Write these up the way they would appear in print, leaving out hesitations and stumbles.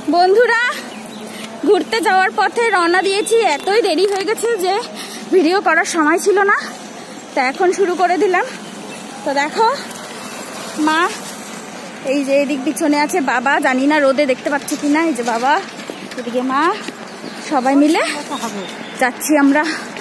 বন্ধুরা ঘুরতে যাওয়ার পথে রওনা দিয়েছি, এতই দেরি হয়ে গেছে যে ভিডিও করার সময় ছিল না, তা এখন শুরু করে দিলাম। তো দেখো মা, এই যে এদিক পিছনে আছে বাবা, জানি না রোদে দেখতে পাচ্ছি কিনা, এই যে বাবা, এদিকে মা, সবাই মিলে যাচ্ছি আমরা।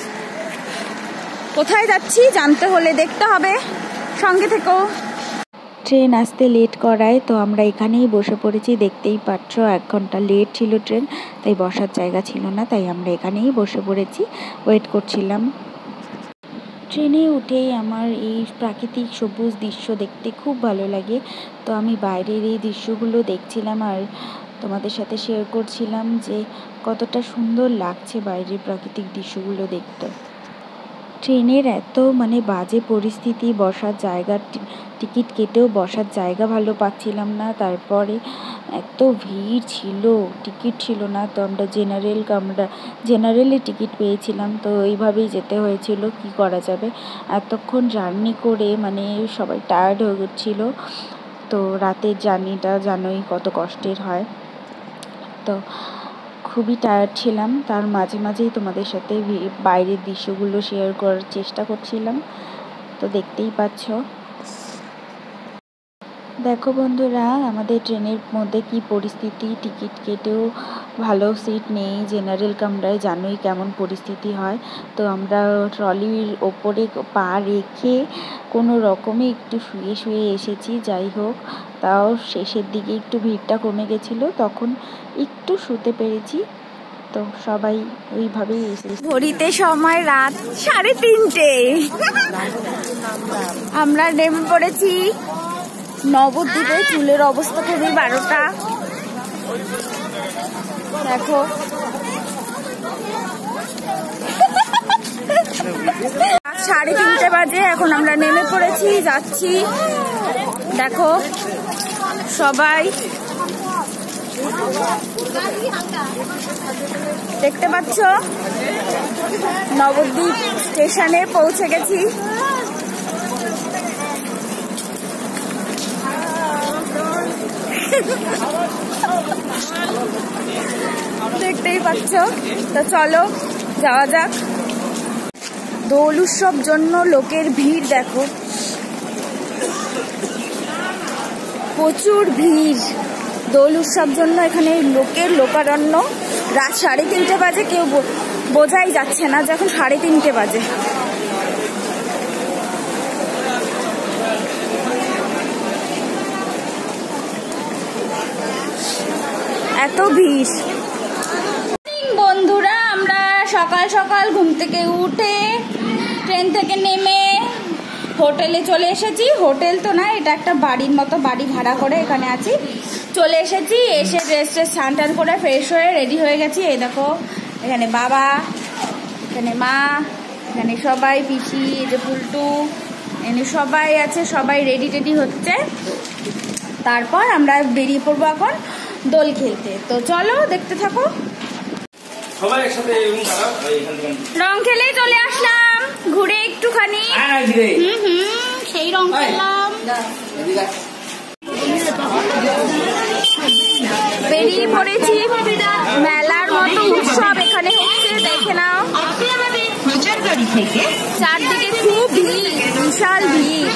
কোথায় যাচ্ছি জানতে হলে দেখতে হবে, সঙ্গে থেকো। ট্রেন আসতে লেট করায় তো আমরা এখানেই বসে পড়েছি, দেখতেই পাচ্ছ 1 ঘন্টা লেট ছিল ট্রেন, তাই বসার জায়গা ছিল না, তাই আমরা এখানেই বসে পড়েছি, ওয়েট করছিলাম। ট্রেনে উঠেই আমার এই প্রাকৃতিক সবুজ দৃশ্য দেখতে খুব ভালো লাগে, তো আমি বাইরের এই দৃশ্যগুলো দেখছিলাম আর তোমাদের সাথে শেয়ার করছিলাম যে কতটা সুন্দর লাগছে বাইরের প্রাকৃতিক দৃশ্যগুলো দেখতে। ট্রেনের এত বাজে পরিস্থিতি, বসার জায়গা, টিকিট কেটেও বসার জায়গা ভালো পাচ্ছিলাম না, তারপরে এত ভিড় ছিল, টিকিট ছিল না, তো আমরা জেনারেলে টিকিট পেয়েছিলাম, তো এইভাবেই যেতে হয়েছিল, কি করা যাবে। এতক্ষণ জার্নি করে সবাই টায়ার্ড হয়ে গেছিল, তো রাতের জার্নিটা জানোই কত কষ্টের হয়, তো খুবই টায়ার্ড ছিলাম। তার মাঝে মাঝেই তোমাদের সাথে বাইরের দৃশ্যগুলো শেয়ার করার চেষ্টা করছিলাম, তো দেখতেই পাচ্ছ। দেখো বন্ধুরা, আমাদের ট্রেনের মধ্যে কি পরিস্থিতি, টিকিট কেটেও ভালো সিট নেই, জেনারেল কামরায় জানোই কেমন পরিস্থিতি হয়। তো আমরা ট্রলির ওপরে পা রেখে কোনো রকমে একটু শুয়ে শুয়ে এসেছি, যাই হোক তাও শেষের দিকে একটু ভিড়টা কমে গেছিলো, তখন একটু শুতে পেরেছি, তো সবাই ওইভাবেই এসেছি। ঘড়িতে সময় রাত 3:30, আমরা নেমে পড়েছি নবদ্বীপে। চুলের অবস্থা খুবই 12টা, দেখো 3:30 বাজে, এখন আমরা নেমে পড়েছি, যাচ্ছি। দেখো সবাই দেখতে পাচ্ছ, নবদ্বীপ স্টেশনে পৌঁছে গেছি। দেখতেই পাচ্ছ, তো চলো যাওয়া যাক। দোল উৎসব জন্য লোকের ভিড় দেখো, প্রচুর ভিড়। দোল উৎসব জন্য এখানে লোকের লোকারণ্য। রাত 3:30 বাজে, কেউ বোঝাই যাচ্ছে না যে এখন 3:30 বাজে। এত ভিড়। বন্ধুরা, আমরা সকাল সকাল ঘুম থেকে উঠে ট্রেন থেকে নেমে হোটেলে চলে এসেছি। হোটেল তো না, এটা একটা বাড়ির মতো, বাড়ি ভাড়া করে এখানে আছি। চলে এসেছি, এসে ড্রেসে স্নান টান করে ফ্রেশ হয়ে রেডি হয়ে গেছি। এই দেখো, এখানে বাবা, এখানে মা, এখানে সবাই, পিসি, এই যে পুলটু, এখানে সবাই আছে, সবাই রেডি টেডি হচ্ছে। তারপর আমরা বেরিয়ে পড়বো এখন দোল খেলতে, তো চলো দেখতে থাকো। সবাই একসাথে রং খেলেই চলে আসলাম, ঘুরে একটুখানি। সেই রং খেললাম, বেরিয়ে পড়েছি। মেলার মতো উৎসব এখানে হচ্ছে, দেখে নাও। চারদিকে খুব ভিড়, বিশাল ভিড়।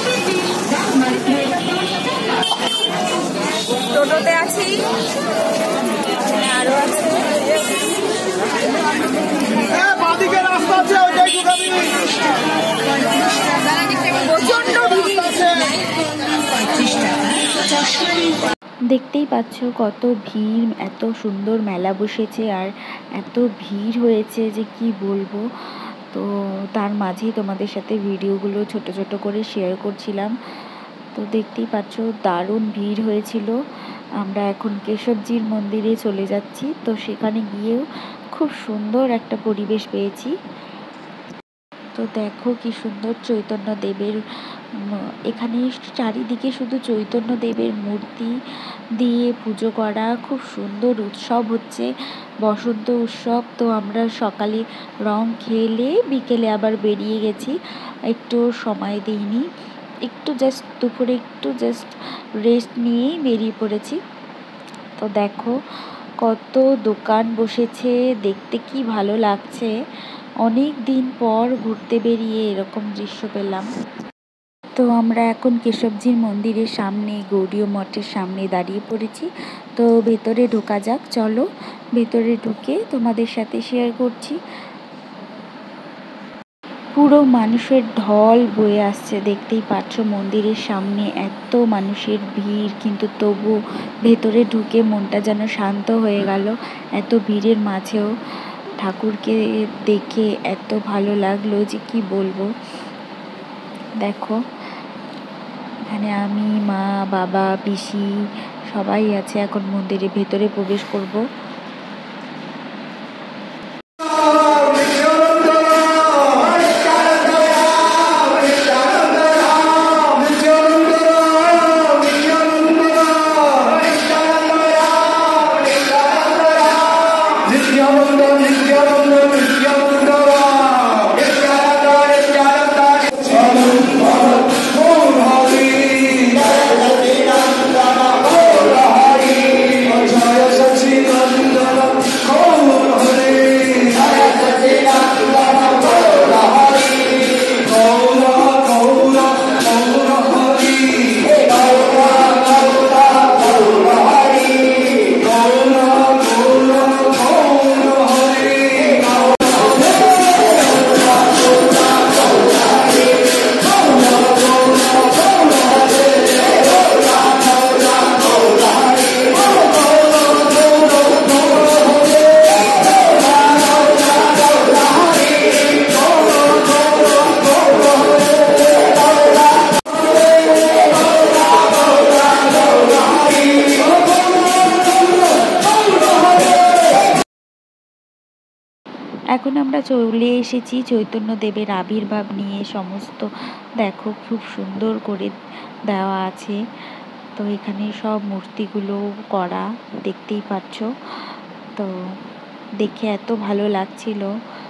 টোটোতে আছি, আরো আছে। দেখতেই পাচ্ছ কত ভিড়, এত সুন্দর মেলা বসেছে আর এত ভিড় হয়েছে যে কি বলবো। তো তার মাঝেই তোমাদের সাথে ভিডিওগুলো ছোট ছোট করে শেয়ার করছিলাম। তো দেখতেই পাচ্ছ দারুণ ভিড় হয়েছিল। আমরা এখন কেশবজির মন্দিরে চলে যাচ্ছি, তো সেখানে গিয়েও খুব সুন্দর একটা পরিবেশ পেয়েছি। তো দেখো কি সুন্দর চৈতন্য দেবের, এখানে চারিদিকে শুধু চৈতন্য দেবের মূর্তি দিয়ে পুজো করা, খুব সুন্দর উৎসব হচ্ছে, বসন্ত উৎসব। তো আমরা সকালে রং খেলে বিকেলে আবার বেরিয়ে গেছি, একটু সময় দিইনি, একটু জাস্ট দুপুরে একটু জাস্ট রেস্ট নিয়েই বেরিয়ে পড়েছি। তো দেখো কত দোকান বসেছে, দেখতে কি ভালো লাগছে। অনেক দিন পর ঘুরতে বেরিয়ে এরকম দৃশ্য পেলাম। তো আমরা এখন কেশবজির মন্দিরের সামনে, গৌড়ীয় মঠের সামনে দাঁড়িয়ে পড়েছি। তো ভেতরে ঢোকা যাক, চলো ভেতরে ঢুকে তোমাদের সাথে শেয়ার করছি। পুরো মানুষের ঢল বয়ে আসছে, দেখতেই পাচ্ছ মন্দিরের সামনে এত মানুষের ভিড়, কিন্তু তবু ভেতরে ঢুকে মনটা যেন শান্ত হয়ে গেল। এত ভিড়ের মাঝেও ঠাকুরকে দেখে এত ভালো লাগলো যে কি বলবো। দেখো এখানে আমি, মা, বাবা, পিসি সবাই আছে। এখন মন্দিরের ভেতরে প্রবেশ করব। এখন আমরা চলে এসেছি চৈতন্যদেবের আবির্ভাব নিয়ে। সমস্ত দেখো খুব সুন্দর করে দেওয়া আছে। তো এখানে সব মূর্তিগুলো করা, দেখতেই পাচ্ছ। তো দেখে এত ভালো লাগছিল।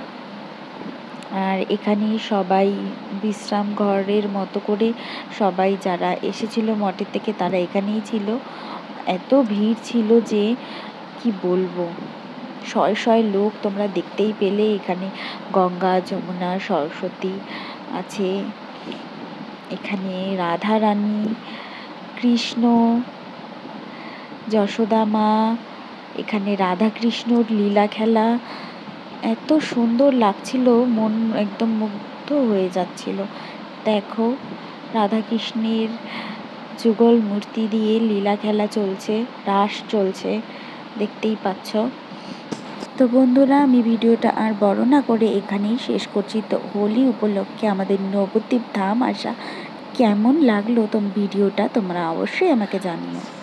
আর এখানে সবাই বিশ্রাম ঘরের মতো করে সবাই যারা এসেছিল মঠের থেকে তারা এখানেই ছিল। এত ভিড় ছিল যে কি বলবো, শয়ে শয়ে লোক তোমরা দেখতেই পেলে। এখানে গঙ্গা, যমুনা, সরস্বতী আছে। এখানে রাধা রানী, কৃষ্ণ, যশোদা মা, এখানে রাধা কৃষ্ণর লীলা খেলা এত সুন্দর লাগছিল, মন একদম মুগ্ধ হয়ে যাচ্ছিল। দেখো রাধা কৃষ্ণের যুগল মূর্তি দিয়ে লীলা খেলা চলছে, রাস চলছে, দেখতেই পাচ্ছ। তো বন্ধুরা, আমি ভিডিওটা আর বড় না করে এখানেই শেষ করছি। তো হোলি উপলক্ষে আমাদের নবদ্বীপ ধাম আসা কেমন লাগলো ভিডিওটা তোমরা অবশ্যই আমাকে জানিও।